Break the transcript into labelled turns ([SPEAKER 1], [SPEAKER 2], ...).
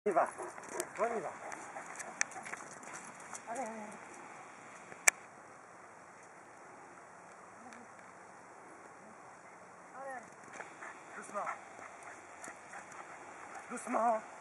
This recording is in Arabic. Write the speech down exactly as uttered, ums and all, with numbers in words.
[SPEAKER 1] On y va, on y va. Allez, allez. Allez, allez. Doucement. Doucement.